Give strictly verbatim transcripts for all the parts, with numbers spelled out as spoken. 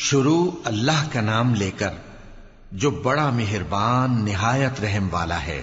شروع اللہ کا نام لے کر جو بڑا مہربان نہایت رحم والا ہے۔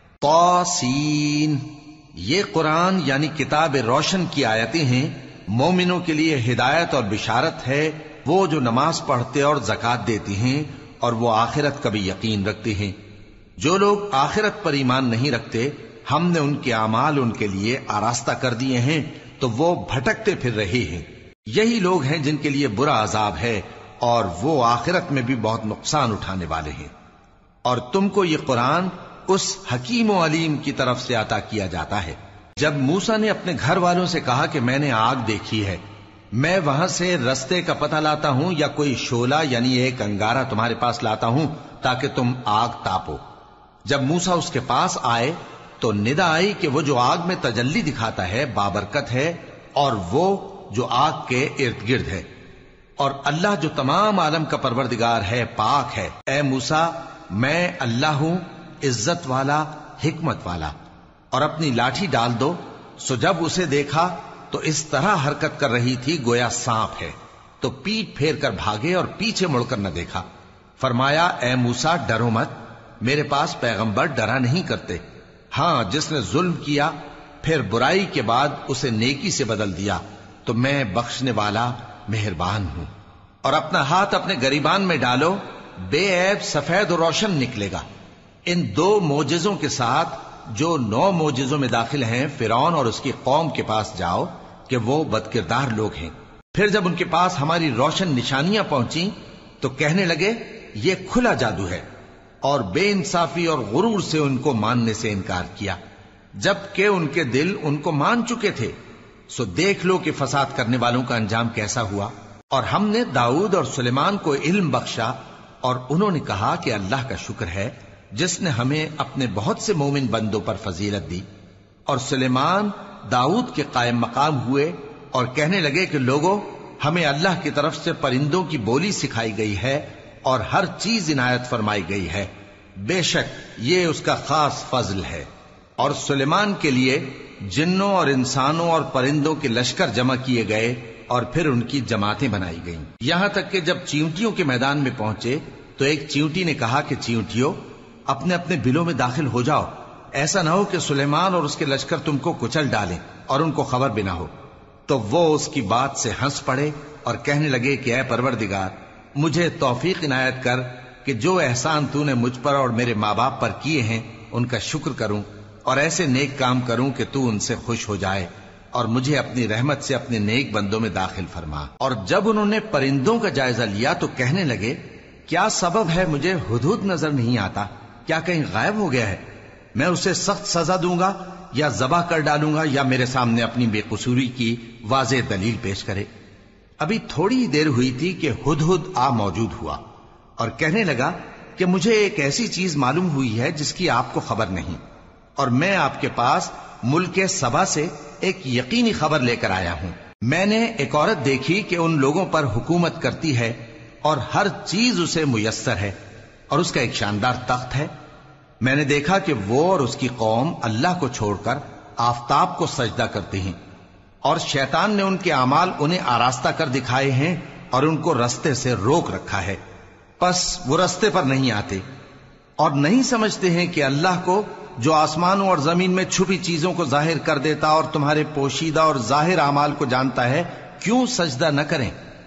طاسین، یہ قرآن یعنی کتاب روشن کی آیتیں ہیں، مومنوں کے لیے ہدایت اور بشارت ہے، وہ جو نماز پڑھتے اور زکوٰۃ دیتے ہیں اور وہ آخرت کا بھی یقین رکھتے ہیں۔ جو لوگ آخرت پر ایمان نہیں رکھتے ہم نے ان کے اعمال ان کے لیے آراستہ کر دیے ہیں تو وہ بھٹکتے پھر رہے ہیں۔ یہی لوگ ہیں جن کے لیے برا عذاب ہے اور وہ آخرت میں بھی بہت نقصان اٹھانے والے ہیں۔ اور تم کو یہ قرآن اس حکیم و علیم کی طرف سے عطا کیا جاتا ہے۔ جب موسیٰ نے اپنے گھر والوں سے کہا کہ میں نے آگ دیکھی ہے، میں وہاں سے رستے کا پتہ لاتا ہوں یا کوئی شعلہ یعنی ایک انگارہ تمہارے پاس لاتا ہوں تاکہ تم آگ تاپو۔ جب موسیٰ اس کے پاس آئے تو ندا آئی کہ وہ جو آگ میں تجلی دکھاتا ہے بابرکت ہے اور وہ جو آگ کے ارد گرد ہے، اور اللہ جو تمام عالم کا پروردگار ہے پاک ہے۔ اے موسیٰ، میں اللہ ہوں، عزت والا، حکمت والا، اور اپنی لاٹھی ڈال دو۔ سو جب اسے دیکھا تو اس طرح حرکت کر رہی تھی گویا سانپ ہے، تو پیٹ پھیر کر بھاگے اور پیچھے مڑ کر نہ دیکھا۔ فرمایا، اے موسیٰ ڈرو مت، میرے پاس پیغمبر ڈرا نہیں کرتے۔ ہاں، جس نے ظلم کیا پھر برائی کے بعد اسے نیکی سے بدل دیا تو میں بخشنے والا مہربان ہوں۔ اور اپنا ہاتھ اپنے گریبان میں ڈالو، بے عیب سفید و روشن نکلے گا۔ ان دو معجزوں کے ساتھ جو نو معجزوں میں داخل ہیں فرعون اور اس کی قوم کے پاس جاؤ کہ وہ بدکردار لوگ ہیں۔ پھر جب ان کے پاس ہماری روشن نشانیاں پہنچیں تو کہنے لگے یہ کھلا جادو ہے، اور بے انصافی اور غرور سے ان کو ماننے سے انکار کیا، جبکہ ان کے دل ان کو مان چکے تھے۔ سو دیکھ لو کہ فساد کرنے والوں کا انجام کیسا ہوا۔ اور ہم نے داؤد اور سلیمان کو علم بخشا، اور انہوں نے کہا کہ اللہ کا شکر ہے جس نے ہمیں اپنے بہت سے مومن بندوں پر فضیلت دی۔ اور سلیمان داؤد کے قائم مقام ہوئے اور کہنے لگے کہ لوگوں، ہمیں اللہ کی طرف سے پرندوں کی بولی سکھائی گئی ہے اور ہر چیز عنایت فرمائی گئی ہے، بے شک یہ اس کا خاص فضل ہے۔ اور سلیمان کے لیے جنوں اور انسانوں اور پرندوں کے لشکر جمع کیے گئے اور پھر ان کی جماعتیں بنائی گئیں، یہاں تک کہ جب چیونٹیوں کے میدان میں پہنچے تو ایک چیونٹی نے کہا کہ چیونٹیوں، اپنے اپنے بلوں میں داخل ہو جاؤ، ایسا نہ ہو کہ سلیمان اور اس کے لشکر تم کو کچل ڈالیں اور ان کو خبر بھی نہ ہو۔ تو وہ اس کی بات سے ہنس پڑے اور کہنے لگے کہ اے پروردگار، مجھے توفیق عنایت کر کہ جو احسان تو نے مجھ پر اور میرے ماں باپ پر کیے ہیں ان کا شکر کروں اور ایسے نیک کام کروں کہ تو ان سے خوش ہو جائے، اور مجھے اپنی رحمت سے اپنے نیک بندوں میں داخل فرما۔ اور جب انہوں نے پرندوں کا جائزہ لیا تو کہنے لگے کیا سبب ہے مجھے ہدہد نظر نہیں آتا؟ کیا کہیں غائب ہو گیا ہے؟ میں اسے سخت سزا دوں گا یا ذبح کر ڈالوں گا یا میرے سامنے اپنی بے قصوری کی واضح دلیل پیش کرے۔ ابھی تھوڑی دیر ہوئی تھی کہ ہدہد آ موجود ہوا اور کہنے لگا کہ مجھے ایک ایسی چیز معلوم ہوئی ہے جس کی آپ کو خبر نہیں، اور میں آپ کے پاس ملک سبا سے ایک یقینی خبر لے کر آیا ہوں۔ میں نے ایک عورت دیکھی کہ ان لوگوں پر حکومت کرتی ہے اور ہر چیز اسے میسر ہے، اور اس کا ایک شاندار تخت ہے۔ میں نے دیکھا کہ وہ اور اس کی قوم اللہ کو چھوڑ کر آفتاب کو سجدہ کرتے ہیں، اور شیطان نے ان کے اعمال انہیں آراستہ کر دکھائے ہیں اور ان کو رستے سے روک رکھا ہے، پس وہ رستے پر نہیں آتے، اور نہیں سمجھتے ہیں کہ اللہ کو جو آسمانوں اور زمین میں چھپی چیزوں کو ظاہر کر دیتا اور تمہارے پوشیدہ اور ظاہر اعمال کو جانتا ہے، کیوں سجدہ نہ کریں؟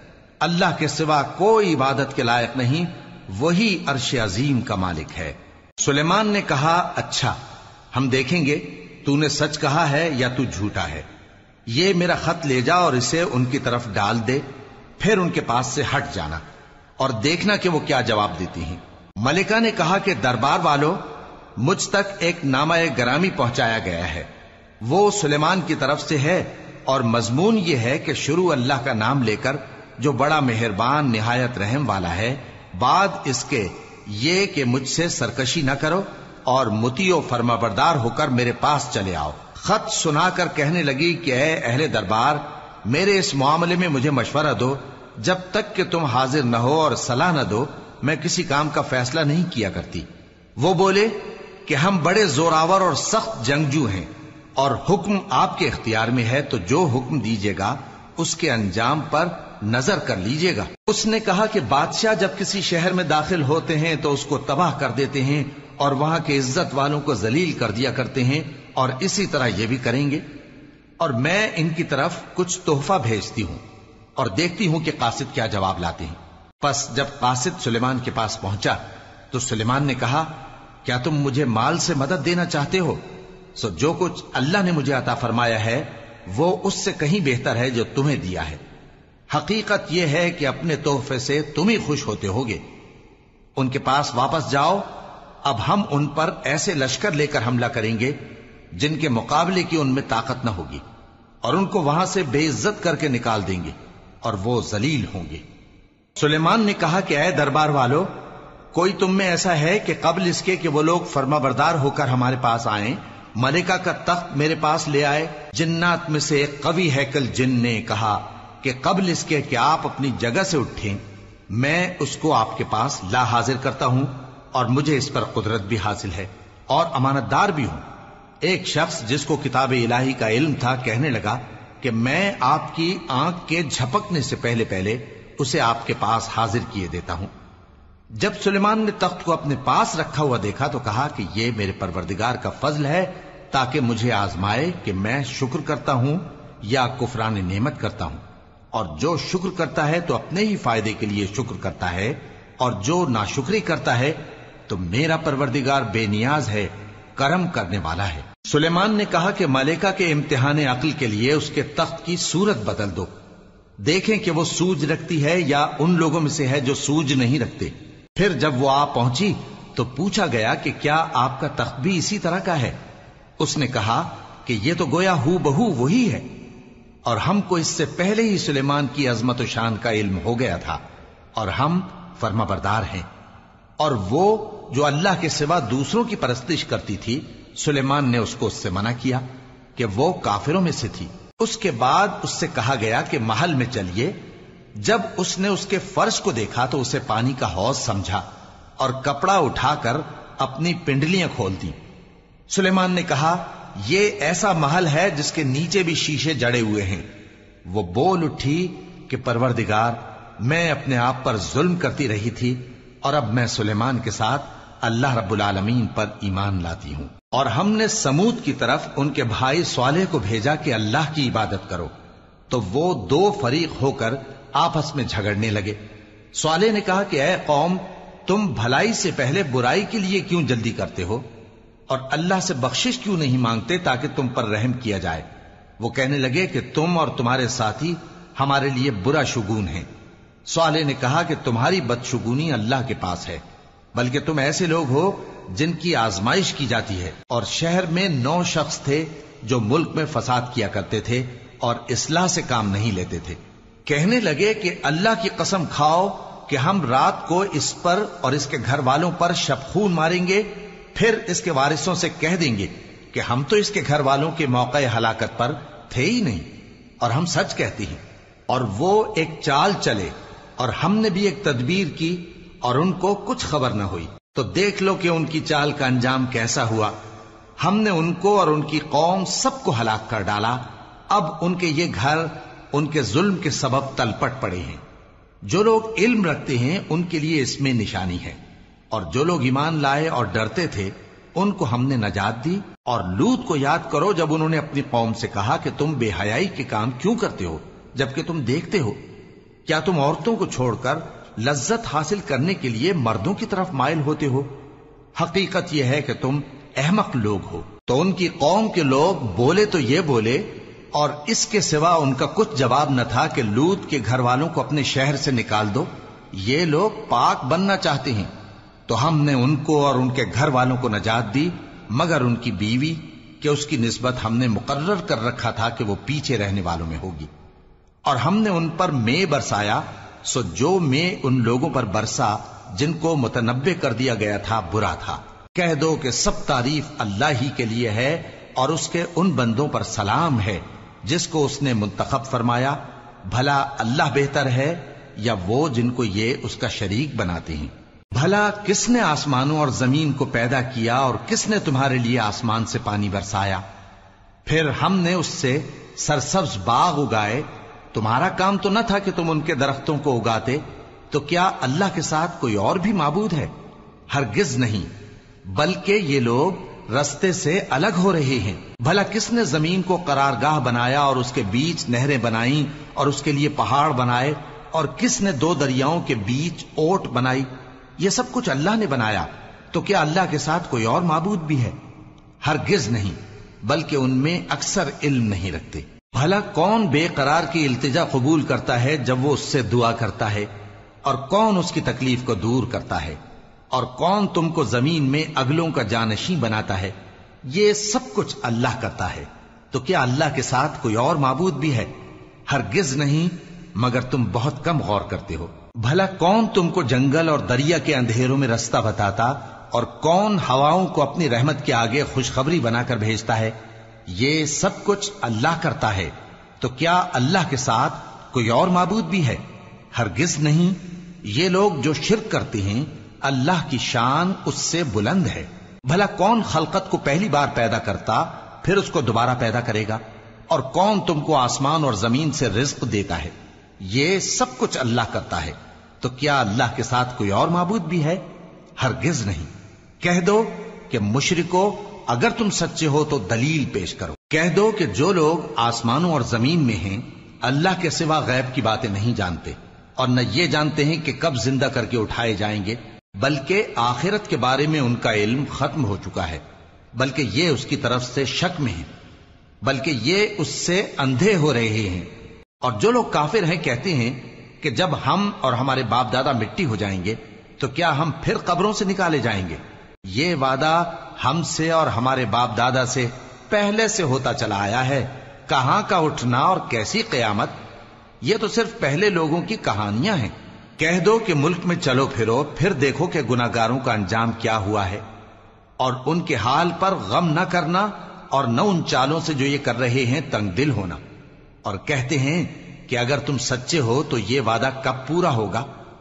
اللہ کے سوا کوئی عبادت کے لائق نہیں، وہی عرش عظیم کا مالک ہے۔ سلیمان نے کہا اچھا، ہم دیکھیں گے تو نے سچ کہا ہے یا تو جھوٹا ہے۔ یہ میرا خط لے جا اور اسے ان کی طرف ڈال دے، پھر ان کے پاس سے ہٹ جانا اور دیکھنا کہ وہ کیا جواب دیتی ہیں۔ ملکہ نے کہا کہ دربار والوں، مجھ تک ایک نامہ گرامی پہنچایا گیا ہے، وہ سلیمان کی طرف سے ہے، اور مضمون یہ ہے کہ شروع اللہ کا نام لے کر جو بڑا مہربان نہایت رحم والا ہے، بعد اس کے یہ کہ مجھ سے سرکشی نہ کرو اور مطیع و فرما بردار ہو کر میرے پاس چلے آؤ۔ خط سنا کر کہنے لگی کہ اے اہل دربار، میرے اس معاملے میں مجھے مشورہ دو، جب تک کہ تم حاضر نہ ہو اور صلاح نہ دو میں کسی کام کا فیصلہ نہیں کیا کرتی۔ وہ بولے کہ ہم بڑے زوراور اور سخت جنگجو ہیں، اور حکم آپ کے اختیار میں ہے، تو جو حکم دیجیے گا اس کے انجام پر نظر کر لیجئے گا۔ اس نے کہا کہ بادشاہ جب کسی شہر میں داخل ہوتے ہیں تو اس کو تباہ کر دیتے ہیں اور وہاں کے عزت والوں کو ذلیل کر دیا کرتے ہیں، اور اسی طرح یہ بھی کریں گے، اور میں ان کی طرف کچھ تحفہ بھیجتی ہوں اور دیکھتی ہوں کہ قاصد کیا جواب لاتے ہیں۔ پس جب قاصد سلیمان کے پاس پہنچا تو سلیمان نے کہا، کیا تم مجھے مال سے مدد دینا چاہتے ہو؟ سو جو کچھ اللہ نے مجھے عطا فرمایا ہے وہ اس سے کہیں بہتر ہے جو تمہیں دیا ہے۔ حقیقت یہ ہے کہ اپنے تحفے سے تم ہی خوش ہوتے ہوگے۔ ان کے پاس واپس جاؤ، اب ہم ان پر ایسے لشکر لے کر حملہ کریں گے جن کے مقابلے کی ان میں طاقت نہ ہوگی، اور ان کو وہاں سے بے عزت کر کے نکال دیں گے اور وہ ذلیل ہوں گے۔ سلیمان نے کہا کہ اے دربار والو، کوئی تم میں ایسا ہے کہ قبل اس کے کہ وہ لوگ فرما بردار ہو کر ہمارے پاس آئیں ملکہ کا تخت میرے پاس لے آئے؟ جنات میں سے ایک قوی ہیکل جن نے کہا کہ قبل اس کے کہ آپ اپنی جگہ سے اٹھیں میں اس کو آپ کے پاس لا حاضر کرتا ہوں، اور مجھے اس پر قدرت بھی حاصل ہے اور امانت دار بھی ہوں۔ ایک شخص جس کو کتاب الہی کا علم تھا کہنے لگا کہ میں آپ کی آنکھ کے جھپکنے سے پہلے پہلے اسے آپ کے پاس حاضر کیے دیتا ہوں۔ جب سلیمان نے تخت کو اپنے پاس رکھا ہوا دیکھا تو کہا کہ یہ میرے پروردگار کا فضل ہے تاکہ مجھے آزمائے کہ میں شکر کرتا ہوں یا کفران نعمت کرتا ہوں، اور جو شکر کرتا ہے تو اپنے ہی فائدے کے لیے شکر کرتا ہے، اور جو ناشکری کرتا ہے تو میرا پروردگار بے نیاز ہے، کرم کرنے والا ہے۔ سلیمان نے کہا کہ ملکہ کے امتحان عقل کے لیے اس کے تخت کی صورت بدل دو، دیکھیں کہ وہ سوج رکھتی ہے یا ان لوگوں میں سے ہے جو سوج نہیں رکھتے۔ پھر جب وہ آ پہنچی تو پوچھا گیا کہ کیا آپ کا تخت بھی اسی طرح کا ہے؟ اس نے کہا کہ یہ تو گویا ہو بہو وہی ہے، اور ہم کو اس سے پہلے ہی سلیمان کی عظمت و شان کا علم ہو گیا تھا، اور ہم فرما بردار ہیں۔ اور وہ جو اللہ کے سوا دوسروں کی پرستش کرتی تھی، سلیمان نے اس کو اس سے منع کیا کہ وہ کافروں میں سے تھی۔ اس کے بعد اس سے کہا گیا کہ محل میں چلیے۔ جب اس نے اس کے فرش کو دیکھا تو اسے پانی کا حوض سمجھا اور کپڑا اٹھا کر اپنی پنڈلیاں کھول دی۔ سلیمان نے کہا، یہ ایسا محل ہے جس کے نیچے بھی شیشے جڑے ہوئے ہیں۔ وہ بول اٹھی کہ پروردگار، میں اپنے آپ پر ظلم کرتی رہی تھی، اور اب میں سلیمان کے ساتھ اللہ رب العالمین پر ایمان لاتی ہوں۔ اور ہم نے سمود کی طرف ان کے بھائی صالح کو بھیجا کہ اللہ کی عبادت کرو، تو وہ دو فریق ہو کر آپس میں جھگڑنے لگے۔ صالح نے کہا کہ اے قوم، تم بھلائی سے پہلے برائی کے لیے کیوں جلدی کرتے ہو، اور اللہ سے بخشش کیوں نہیں مانگتے تاکہ تم پر رحم کیا جائے؟ وہ کہنے لگے کہ تم اور تمہارے ساتھی ہمارے لیے برا شگون ہیں۔ صالح نے کہا کہ تمہاری بدشگونی اللہ کے پاس ہے، بلکہ تم ایسے لوگ ہو جن کی آزمائش کی جاتی ہے۔ اور شہر میں نو شخص تھے جو ملک میں فساد کیا کرتے تھے اور اصلاح سے کام نہیں لیتے تھے۔ کہنے لگے کہ اللہ کی قسم کھاؤ کہ ہم رات کو اس پر اور اس کے گھر والوں پر شبخون ماریں گے، پھر اس کے وارثوں سے کہہ دیں گے کہ ہم تو اس کے گھر والوں کے موقع ہلاکت پر تھے ہی نہیں، اور ہم سچ کہتے ہیں۔ اور وہ ایک چال چلے، اور ہم نے بھی ایک تدبیر کی، اور ان کو کچھ خبر نہ ہوئی۔ تو دیکھ لو کہ ان کی چال کا انجام کیسا ہوا۔ ہم نے ان کو اور ان کی قوم سب کو ہلاک کر ڈالا۔ اب ان کے یہ گھر ان کے ظلم کے سبب تلپٹ پڑے ہیں۔ جو لوگ علم رکھتے ہیں ان کے لیے اس میں نشانی ہے، اور جو لوگ ایمان لائے اور ڈرتے تھے ان کو ہم نے نجات دی۔ اور لوط کو یاد کرو جب انہوں نے اپنی قوم سے کہا کہ تم بے حیائی کے کام کیوں کرتے ہو جبکہ تم دیکھتے ہو؟ کیا تم عورتوں کو چھوڑ کر لذت حاصل کرنے کے لیے مردوں کی طرف مائل ہوتے ہو؟ حقیقت یہ ہے کہ تم احمق لوگ ہو۔ تو ان کی قوم کے لوگ بولے تو یہ بولے، اور اس کے سوا ان کا کچھ جواب نہ تھا کہ لوط کے گھر والوں کو اپنے شہر سے نکال دو، یہ لوگ پاک بننا چاہتے ہیں۔ تو ہم نے ان کو اور ان کے گھر والوں کو نجات دی، مگر ان کی بیوی کہ اس کی نسبت ہم نے مقرر کر رکھا تھا کہ وہ پیچھے رہنے والوں میں ہوگی۔ اور ہم نے ان پر مے برسایا، سو جو مے ان لوگوں پر برسا جن کو متنبع کر دیا گیا تھا برا تھا۔ کہہ دو کہ سب تعریف اللہ ہی کے لیے ہے، اور اس کے ان بندوں پر سلام ہے جس کو اس نے منتخب فرمایا۔ بھلا اللہ بہتر ہے یا وہ جن کو یہ اس کا شریک بناتے ہیں؟ بھلا کس نے آسمانوں اور زمین کو پیدا کیا، اور کس نے تمہارے لیے آسمان سے پانی برسایا؟ پھر ہم نے اس سے سرسبز باغ اگائے، تمہارا کام تو نہ تھا کہ تم ان کے درختوں کو اگاتے، تو کیا اللہ کے ساتھ کوئی اور بھی معبود ہے؟ ہرگز نہیں، بلکہ یہ لوگ رستے سے الگ ہو رہے ہیں۔ بھلا کس نے زمین کو قرارگاہ بنایا اور اس کے بیچ نہریں بنائیں اور اس کے لیے پہاڑ بنائے، اور کس نے دو دریاؤں کے بیچ اوٹ بنائی؟ یہ سب کچھ اللہ نے بنایا، تو کیا اللہ کے ساتھ کوئی اور معبود بھی ہے؟ ہرگز نہیں، بلکہ ان میں اکثر علم نہیں رکھتے۔ بھلا کون بے قرار کی التجا قبول کرتا ہے جب وہ اس سے دعا کرتا ہے، اور کون اس کی تکلیف کو دور کرتا ہے، اور کون تم کو زمین میں اگلوں کا جانشین بناتا ہے؟ یہ سب کچھ اللہ کرتا ہے، تو کیا اللہ کے ساتھ کوئی اور معبود بھی ہے؟ ہرگز نہیں، مگر تم بہت کم غور کرتے ہو۔ بھلا کون تم کو جنگل اور دریا کے اندھیروں میں رستہ بتاتا، اور کون ہواؤں کو اپنی رحمت کے آگے خوشخبری بنا کر بھیجتا ہے؟ یہ سب کچھ اللہ کرتا ہے، تو کیا اللہ کے ساتھ کوئی اور معبود بھی ہے؟ ہرگز نہیں۔ یہ لوگ جو شرک کرتے ہیں، اللہ کی شان اس سے بلند ہے۔ بھلا کون خلقت کو پہلی بار پیدا کرتا پھر اس کو دوبارہ پیدا کرے گا؟ اور کون تم کو آسمان اور زمین سے رزق دیتا ہے؟ یہ سب کچھ اللہ کرتا ہے، تو کیا اللہ کے ساتھ کوئی اور معبود بھی ہے؟ ہرگز نہیں۔ کہہ دو کہ مشرکو، اگر تم سچے ہو تو دلیل پیش کرو۔ کہہ دو کہ جو لوگ آسمانوں اور زمین میں ہیں اللہ کے سوا غیب کی باتیں نہیں جانتے، اور نہ یہ جانتے ہیں کہ کب زندہ کر کے اٹھائے جائیں گے، بلکہ آخرت کے بارے میں ان کا علم ختم ہو چکا ہے، بلکہ یہ اس کی طرف سے شک میں ہیں، بلکہ یہ اس سے اندھے ہو رہے ہیں۔ اور جو لوگ کافر ہیں کہتے ہیں کہ جب ہم اور ہمارے باپ دادا مٹی ہو جائیں گے تو کیا ہم پھر قبروں سے نکالے جائیں گے؟ یہ وعدہ ہم سے اور ہمارے باپ دادا سے پہلے سے ہوتا چلا آیا ہے، کہاں کا اٹھنا اور کیسی قیامت؟ یہ تو صرف پہلے لوگوں کی کہانیاں ہیں۔ کہہ دو کہ ملک میں چلو پھرو، پھر دیکھو کہ گناہگاروں کا انجام کیا ہوا ہے، اور ان کے حال پر غم نہ کرنا، اور نہ ان چالوں سے جو یہ کر رہے ہیں تنگ دل ہونا، اور کہتے ہیں کہ اگر تم سچے ہو تو یہ وعدہ کب پورا ہوگا؟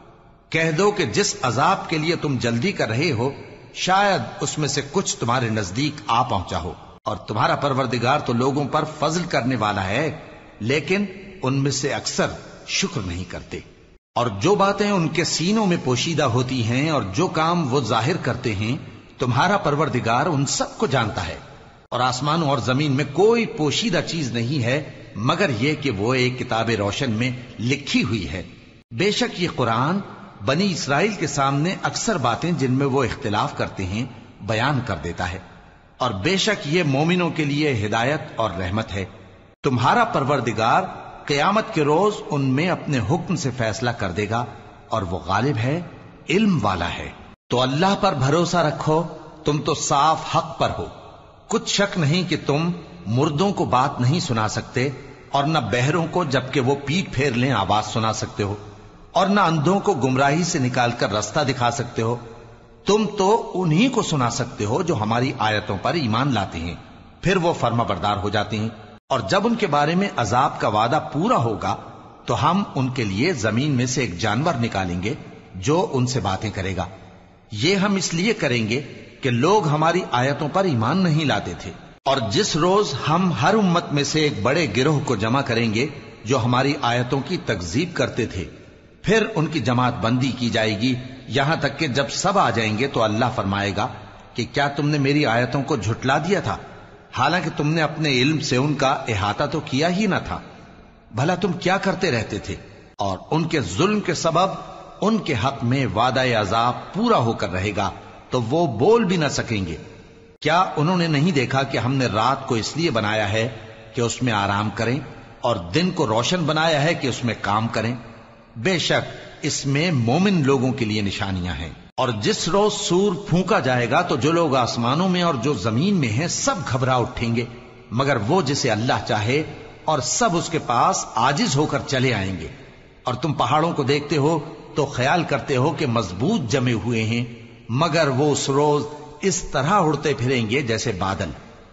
کہہ دو کہ جس عذاب کے لیے تم جلدی کر رہے ہو شاید اس میں سے کچھ تمہارے نزدیک آ پہنچا ہو، اور تمہارا پروردگار تو لوگوں پر فضل کرنے والا ہے، لیکن ان میں سے اکثر شکر نہیں کرتے۔ اور جو باتیں ان کے سینوں میں پوشیدہ ہوتی ہیں اور جو کام وہ ظاہر کرتے ہیں، تمہارا پروردگار ان سب کو جانتا ہے۔ اور آسمانوں اور زمین میں کوئی پوشیدہ چیز نہیں ہے مگر یہ کہ وہ ایک کتاب روشن میں لکھی ہوئی ہے۔ بے شک یہ قرآن بنی اسرائیل کے سامنے اکثر باتیں جن میں وہ اختلاف کرتے ہیں بیان کر دیتا ہے، اور بے شک یہ مومنوں کے لیے ہدایت اور رحمت ہے۔ تمہارا پروردگار قیامت کے روز ان میں اپنے حکم سے فیصلہ کر دے گا، اور وہ غالب ہے، علم والا ہے۔ تو اللہ پر بھروسہ رکھو، تم تو صاف حق پر ہو۔ کچھ شک نہیں کہ تم مردوں کو بات نہیں سنا سکتے، اور نہ بہروں کو جبکہ وہ پیٹ پھیر لیں آواز سنا سکتے ہو، اور نہ اندھوں کو گمراہی سے نکال کر رستہ دکھا سکتے ہو۔ تم تو انہی کو سنا سکتے ہو جو ہماری آیتوں پر ایمان لاتے ہیں، پھر وہ فرما بردار ہو جاتے ہیں، اور جب ان کے بارے میں عذاب کا وعدہ پورا ہوگا تو ہم ان کے لیے زمین میں سے ایک جانور نکالیں گے جو ان سے باتیں کرے گا۔ یہ ہم اس لیے کریں گے کہ لوگ ہماری آیتوں پر ایمان نہیں لاتے تھے۔ اور جس روز ہم ہر امت میں سے ایک بڑے گروہ کو جمع کریں گے جو ہماری آیتوں کی تکذیب کرتے تھے، پھر ان کی جماعت بندی کی جائے گی، یہاں تک کہ جب سب آ جائیں گے تو اللہ فرمائے گا کہ کیا تم نے میری آیتوں کو جھٹلا دیا تھا، حالانکہ تم نے اپنے علم سے ان کا احاطہ تو کیا ہی نہ تھا؟ بھلا تم کیا کرتے رہتے تھے؟ اور ان کے ظلم کے سبب ان کے حق میں وعدہ عذاب پورا ہو کر رہے گا تو وہ بول بھی نہ سکیں گے۔ کیا انہوں نے نہیں دیکھا کہ ہم نے رات کو اس لیے بنایا ہے کہ اس میں آرام کریں، اور دن کو روشن بنایا ہے کہ اس میں کام کریں؟ بے شک اس میں مومن لوگوں کے لیے نشانیاں ہیں۔ اور جس روز سور پھونکا جائے گا تو جو لوگ آسمانوں میں اور جو زمین میں ہیں سب گھبرا اٹھیں گے، مگر وہ جسے اللہ چاہے، اور سب اس کے پاس عاجز ہو کر چلے آئیں گے۔ اور تم پہاڑوں کو دیکھتے ہو تو خیال کرتے ہو کہ مضبوط جمے ہوئے ہیں، مگر وہ اس روز اس طرح اڑتے پھریں گے جیسے بادل۔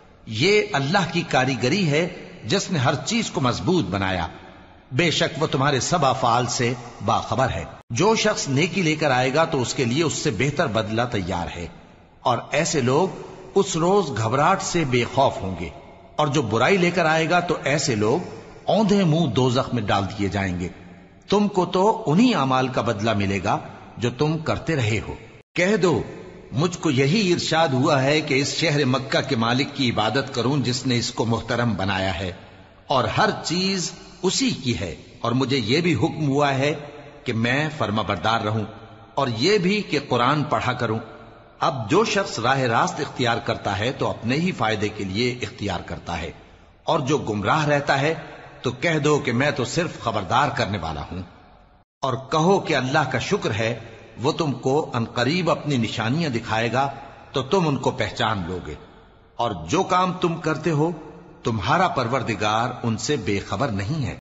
یہ اللہ کی کاریگری ہے جس نے ہر چیز کو مضبوط بنایا، بے شک وہ تمہارے سب افعال سے باخبر ہے۔ جو شخص نیکی لے کر آئے گا تو اس کے لیے اس سے بہتر بدلہ تیار ہے، اور ایسے لوگ اس روز گھبراہٹ سے بے خوف ہوں گے، اور جو برائی لے کر آئے گا تو ایسے لوگ औंधे मुंह दोजख में डाल दिए जाएंगे। तुमको तो उन्हीं अमाल का बदला मिलेगा जो तुम करते रहे हो। कह दो, मुझको यही इरशाद हुआ है कि इस शहर मक्का के मालिक की इबादत करूं जिसने इसको मुहतरम बनाया है और हर चीज उसी की है, और मुझे यह भी हुक्म हुआ है कि मैं फर्माबरदार रहूं और यह भी कि कुरान पढ़ा करूं। अब जो शख्स राह रास्त इख्तियार करता है तो अपने ही फायदे के लिए इख्तियार करता है, और जो गुमराह रहता है तो कह दो कि मैं तो सिर्फ खबरदार करने वाला हूं। और कहो कि अल्लाह का शुक्र है, वो तुमको अनकरीब अपनी निशानियां दिखाएगा तो तुम उनको पहचान लोगे, और जो काम तुम करते हो तुम्हारा परवरदिगार उनसे बेखबर नहीं है।